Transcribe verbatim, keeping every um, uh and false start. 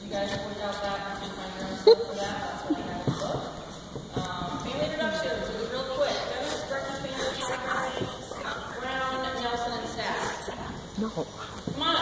You guys work out that and find your own stuff for that. That's what I have in the book. Um, family introductions. It was real quick. Dennis, breakfast family, Brown, Nelson, and Stack. No. Come on.